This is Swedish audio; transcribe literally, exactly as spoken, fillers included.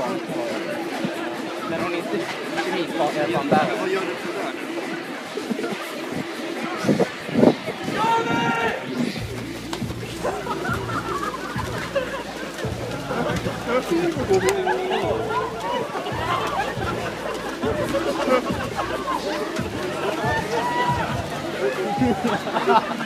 Men hon är inte kemikalisk sån där. Vad gör du för där? Ha ha ha!